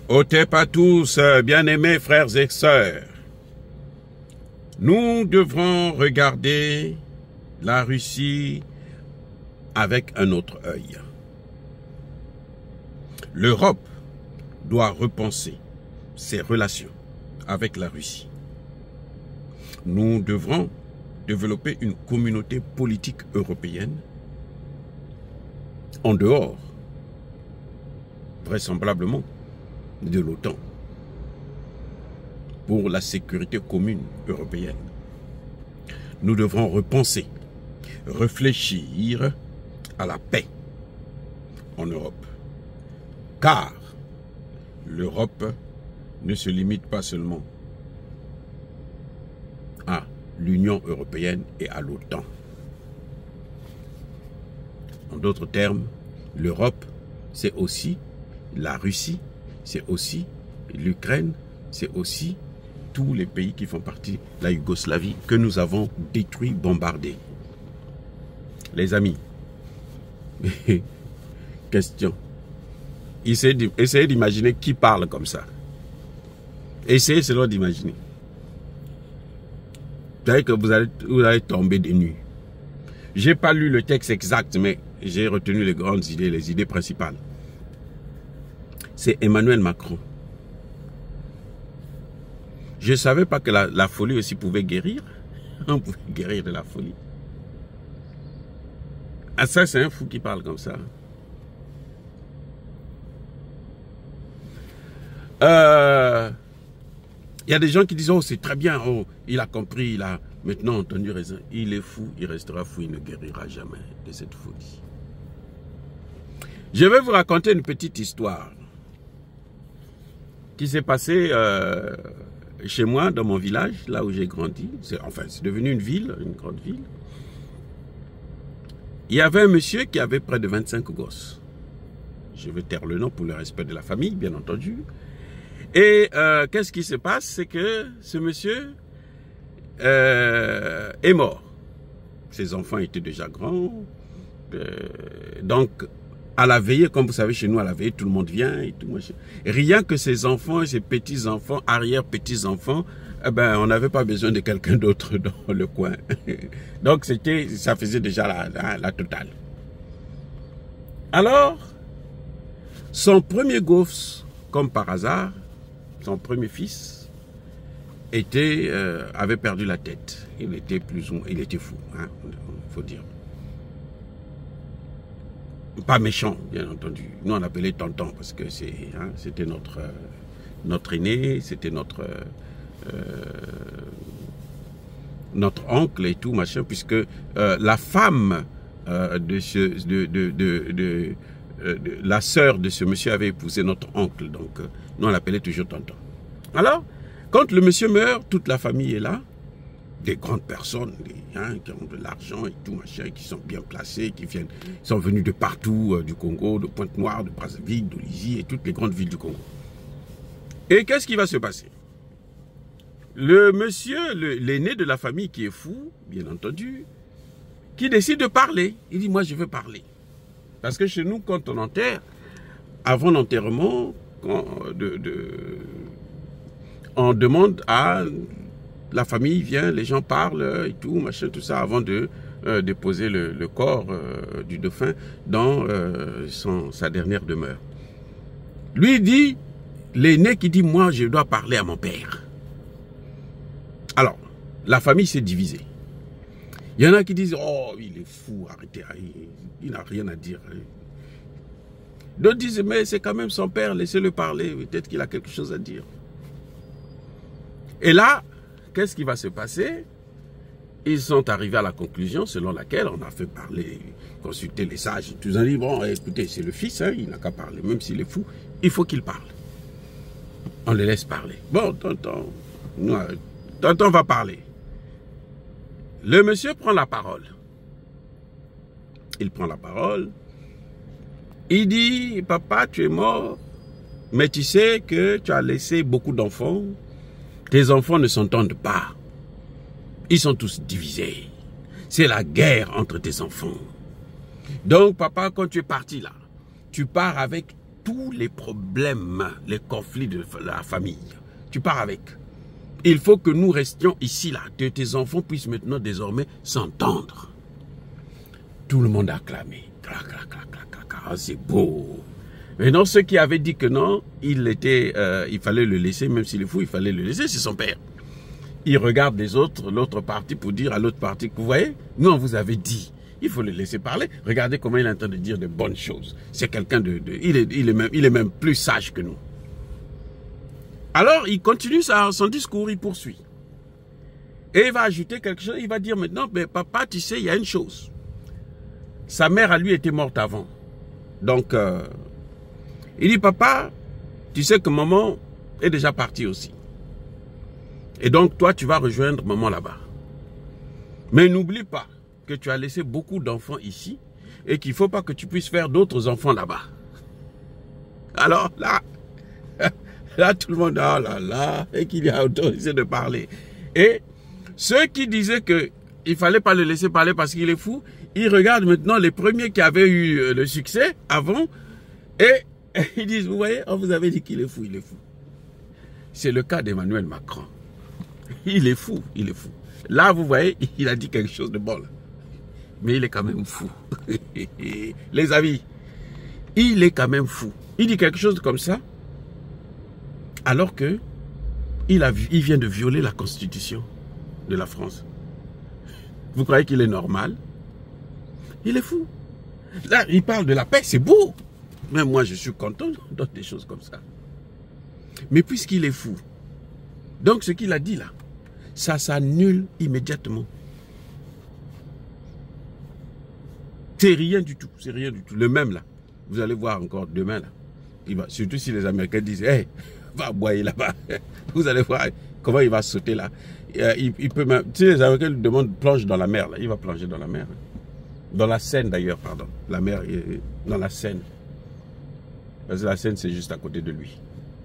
Otep à tous, bien-aimés frères et sœurs. Nous devrons regarder la Russie avec un autre œil. L'Europe doit repenser ses relations avec la Russie. Nous devrons développer une communauté politique européenne en dehors, vraisemblablement, de l'OTAN pour la sécurité commune européenne. Nous devrons repenser, réfléchir à la paix en Europe. Car l'Europe ne se limite pas seulement à l'Union européenne et à l'OTAN. En d'autres termes, l'Europe, c'est aussi la Russie, c'est aussi l'Ukraine, c'est aussi tous les pays qui font partie de la Yougoslavie que nous avons détruit, bombardé. Les amis, question. Essayez d'imaginer qui parle comme ça. Essayez seulement d'imaginer. Vous savez que vous allez tomber des nues. Je n'ai pas lu le texte exact, mais j'ai retenu les grandes idées, les idées principales. C'est Emmanuel Macron. Je ne savais pas que la folie aussi pouvait guérir. On pouvait guérir de la folie. Ah, ça, c'est un fou qui parle comme ça. Il y a des gens qui disent, oh, c'est très bien, oh, il a compris, il a maintenant entendu raison. Il est fou, il restera fou, il ne guérira jamais de cette folie. Je vais vous raconter une petite histoire qui s'est passée chez moi, dans mon village, là où j'ai grandi. Enfin, c'est devenu une ville, une grande ville. Il y avait un monsieur qui avait près de 25 gosses. Je vais taire le nom pour le respect de la famille, bien entendu. Et qu'est-ce qui se passe? C'est que ce monsieur est mort. Ses enfants étaient déjà grands. Donc, à la veillée, comme vous savez, chez nous, à la veillée, tout le monde vient et tout. Rien que ses enfants, ses petits-enfants, arrière-petits-enfants, eh ben, on n'avait pas besoin de quelqu'un d'autre dans le coin. Donc, ça faisait déjà la totale. Alors, son premier gosse, comme par hasard, son premier fils, avait perdu la tête. Il était fou, hein, il faut dire. Pas méchant, bien entendu. Nous, on l'appelait tonton parce que c'était notre aîné, c'était notre oncle et tout, machin, puisque la femme la sœur de ce monsieur avait épousé notre oncle. Donc, nous, on l'appelait toujours tonton. Alors, quand le monsieur meurt, toute la famille est là. Des grandes personnes, qui ont de l'argent et tout, machin, qui sont bien placés, qui sont venus de partout, du Congo, de Pointe-Noire, de Brazzaville, d'Olizy et toutes les grandes villes du Congo. Et qu'est-ce qui va se passer? Le monsieur, l'aîné de la famille qui est fou, bien entendu, qui décide de parler. Il dit, moi je veux parler. Parce que chez nous, quand on enterre, avant l'enterrement, on demande à... La famille vient, les gens parlent et tout, machin, tout ça, avant de déposer le corps du défunt dans sa dernière demeure. Lui dit, l'aîné qui dit, moi, je dois parler à mon père. Alors, la famille s'est divisée. Il y en a qui disent, oh, il est fou, arrêtez, il n'a rien à dire. D'autres disent, mais c'est quand même son père, laissez-le parler, peut-être qu'il a quelque chose à dire. Et là, qu'est-ce qui va se passer? Ils sont arrivés à la conclusion selon laquelle on a fait parler, consulter les sages. Tous ont dit, bon, écoutez, c'est le fils, hein, il n'a qu'à parler, même s'il est fou, il faut qu'il parle. On les laisse parler. Bon, tonton va parler. Le monsieur prend la parole. Il prend la parole. Il dit, papa, tu es mort, mais tu sais que tu as laissé beaucoup d'enfants. Tes enfants ne s'entendent pas. Ils sont tous divisés. C'est la guerre entre tes enfants. Donc, papa, quand tu es parti là, tu pars avec tous les problèmes, les conflits de la famille. Tu pars avec. Il faut que nous restions ici, là, que tes enfants puissent maintenant désormais s'entendre. Tout le monde a acclamé. Oh, c'est beau. Maintenant, ceux qui avaient dit que non, il fallait le laisser, même s'il est fou, il fallait le laisser, c'est son père. Il regarde les autres, l'autre partie, pour dire à l'autre partie que vous voyez, nous on vous avait dit, il faut le laisser parler. Regardez comment il est en train de dire de bonnes choses. C'est quelqu'un il est même plus sage que nous. Alors, il continue son discours, il poursuit. Et il va ajouter quelque chose, il va dire maintenant, mais papa, tu sais, il y a une chose. Sa mère, à lui, était morte avant. Donc, il dit, papa, tu sais que maman est déjà partie aussi. Et donc, toi, tu vas rejoindre maman là-bas. Mais n'oublie pas que tu as laissé beaucoup d'enfants ici et qu'il ne faut pas que tu puisses faire d'autres enfants là-bas. Alors, là, tout le monde, oh là là, et qu'il a autorisé de parler. Et ceux qui disaient qu'il ne fallait pas le laisser parler parce qu'il est fou, ils regardent maintenant les premiers qui avaient eu le succès avant et ils disent, vous voyez, on vous avait dit qu'il est fou, il est fou. C'est le cas d'Emmanuel Macron. Il est fou, il est fou. Là, vous voyez, il a dit quelque chose de bon. Là. Mais il est quand même fou. Les amis, il est quand même fou. Il dit quelque chose comme ça, alors que il vient de violer la constitution de la France. Vous croyez qu'il est normal? Il est fou. Là, il parle de la paix, c'est beau. Même moi, je suis content d'entendre des choses comme ça. Mais puisqu'il est fou, donc ce qu'il a dit là, ça s'annule immédiatement. C'est rien du tout, c'est rien du tout. Le même là, vous allez voir encore demain là. Surtout si les Américains disent, hey, va aboyer là-bas. Vous allez voir comment il va sauter là. Il peut même, si les Américains lui demandent plonge dans la mer, là, il va plonger dans la mer. Dans la Seine d'ailleurs, pardon. La mer est dans la Seine. Parce que la Seine c'est juste à côté de lui.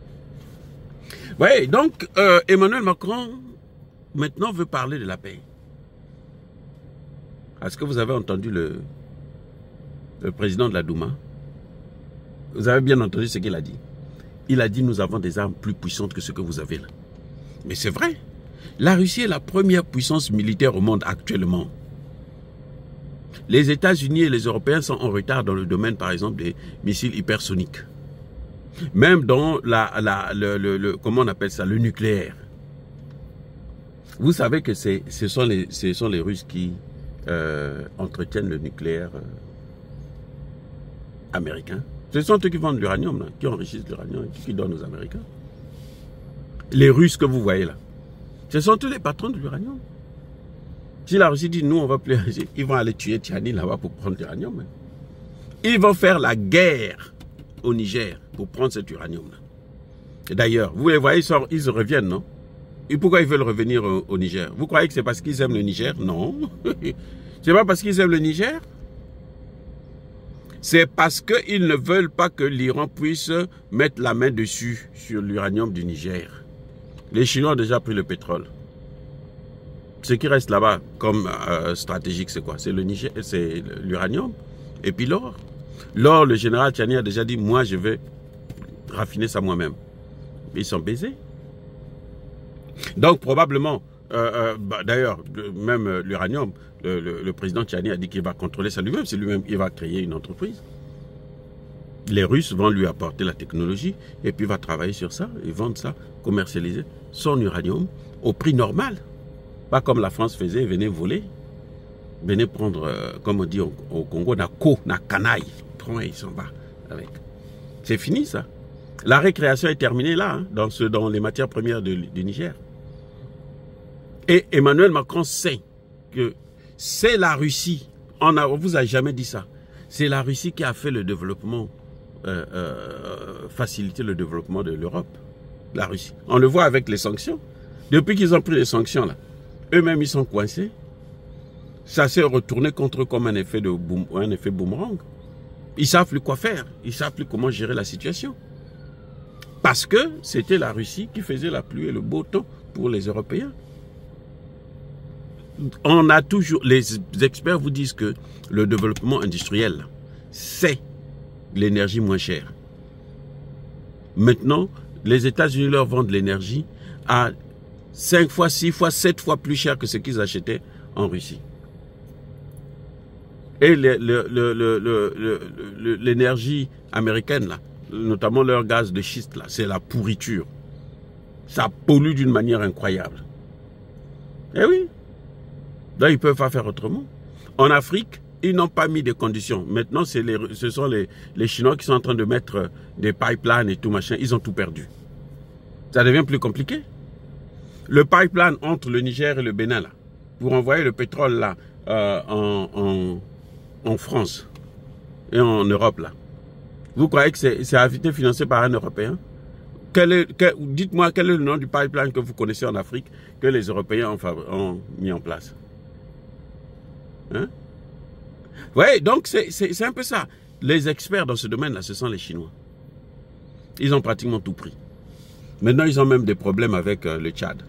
Oui, donc Emmanuel Macron maintenant veut parler de la paix. Est-ce que vous avez entendu le président de la Douma? Vous avez bien entendu ce qu'il a dit. Il a dit nous avons des armes plus puissantes que ce que vous avez là. Mais c'est vrai. La Russie est la première puissance militaire au monde actuellement. Les États-Unis et les Européens sont en retard dans le domaine par exemple des missiles hypersoniques. Même dans comment on appelle ça, le nucléaire. Vous savez que ce sont les Russes qui entretiennent le nucléaire américain. Ce sont eux qui vendent l'uranium, qui enrichissent l'uranium et qui donnent aux Américains. Les Russes que vous voyez là, ce sont tous les patrons de l'uranium. Si la Russie dit nous on va plus, ils vont aller tuer Tiani là-bas pour prendre l'uranium. Ils vont faire la guerre au Niger pour prendre cet uranium-là. D'ailleurs, vous les voyez, ils reviennent, non? Et pourquoi ils veulent revenir au Niger? Vous croyez que c'est parce qu'ils aiment le Niger? Non. C'est pas parce qu'ils aiment le Niger. C'est parce qu'ils ne veulent pas que l'Iran puisse mettre la main dessus sur l'uranium du Niger. Les Chinois ont déjà pris le pétrole. Ce qui reste là-bas comme stratégique, c'est quoi? C'est le Niger, c'est l'uranium et puis l'or. L'or, le général Tiani a déjà dit, moi je vais raffiner ça moi-même. Ils sont baisés. Donc probablement, d'ailleurs, même l'uranium, le président Tiani a dit qu'il va contrôler ça lui-même. C'est lui-même qui va créer une entreprise. Les Russes vont lui apporter la technologie et puis il va travailler sur ça et vendre ça, commercialiser son uranium au prix normal. Pas comme la France faisait, venez voler. Venez prendre, comme on dit au Congo, na canaille. Il s'en va avec. C'est fini ça. La récréation est terminée là, hein, dans les matières premières du Niger. Et Emmanuel Macron sait que c'est la Russie, on vous a jamais dit ça, c'est la Russie qui a fait le développement, faciliter le développement de l'Europe. La Russie. On le voit avec les sanctions. Depuis qu'ils ont pris les sanctions là, eux-mêmes ils sont coincés. Ça s'est retourné contre eux comme un effet boomerang. Ils ne savent plus quoi faire. Ils ne savent plus comment gérer la situation. Parce que c'était la Russie qui faisait la pluie et le beau temps pour les Européens. On a toujours, les experts vous disent que le développement industriel, c'est l'énergie moins chère. Maintenant, les États-Unis leur vendent l'énergie à 5 fois, 6 fois, 7 fois plus cher que ce qu'ils achetaient en Russie. Et l'énergie américaine, là, notamment leur gaz de schiste, là, c'est la pourriture. Ça pollue d'une manière incroyable. Eh oui. Là, ils ne peuvent pas faire autrement. En Afrique, ils n'ont pas mis de conditions. Maintenant, ce sont les Chinois qui sont en train de mettre des pipelines et tout machin. Ils ont tout perdu. Ça devient plus compliqué. Le pipeline entre le Niger et le Bénin, là, pour envoyer le pétrole là, en France et en Europe, là. Vous croyez que c'est été financé par un Européen? Dites-moi quel est le nom du pipeline que vous connaissez en Afrique que les Européens ont mis en place. Hein? Oui, donc c'est un peu ça. Les experts dans ce domaine-là, ce sont les Chinois. Ils ont pratiquement tout pris. Maintenant, ils ont même des problèmes avec le Tchad.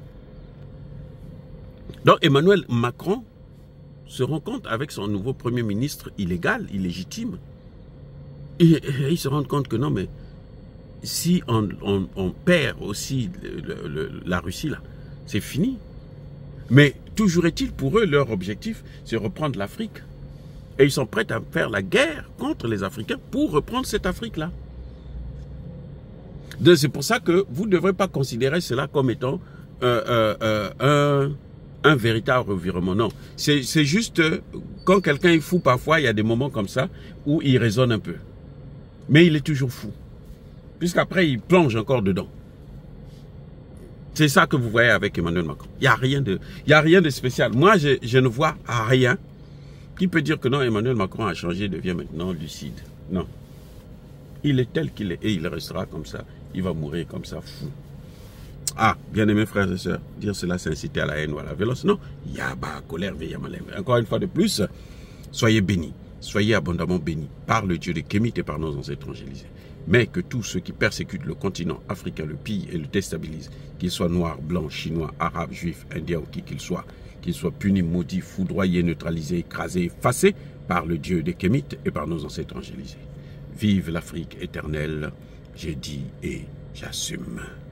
Donc, Emmanuel Macron se rend compte avec son nouveau Premier ministre illégal, illégitime. Et ils se rendent compte que non, mais si on perd aussi la Russie, là, c'est fini. Mais toujours est-il, pour eux, leur objectif, c'est reprendre l'Afrique. Et ils sont prêts à faire la guerre contre les Africains pour reprendre cette Afrique-là. C'est pour ça que vous ne devrez pas considérer cela comme étant un véritable revirement. Non, c'est juste, quand quelqu'un est fou, parfois, il y a des moments comme ça où il raisonne un peu. Mais il est toujours fou. Puisqu'après, il plonge encore dedans. C'est ça que vous voyez avec Emmanuel Macron. Il n'y a rien de spécial. Moi, je ne vois rien qui peut dire que non, Emmanuel Macron a changé, devient maintenant lucide. Non. Il est tel qu'il est et il restera comme ça. Il va mourir comme ça, fou. Ah, bien-aimés frères et sœurs, dire cela, c'est inciter à la haine ou à la violence. Non. Yaba, colère, veyamalem. Encore une fois de plus, soyez bénis. Soyez abondamment bénis par le Dieu des Kémites et par nos ancêtres angélisés. Mais que tous ceux qui persécutent le continent africain le pillent et le déstabilisent, qu'ils soient noirs, blancs, chinois, arabes, juifs, indiens ou qui qu'ils soient punis, maudits, foudroyés, neutralisés, écrasés, effacés par le Dieu des Kémites et par nos ancêtres angélisés. Vive l'Afrique éternelle, j'ai dit et j'assume.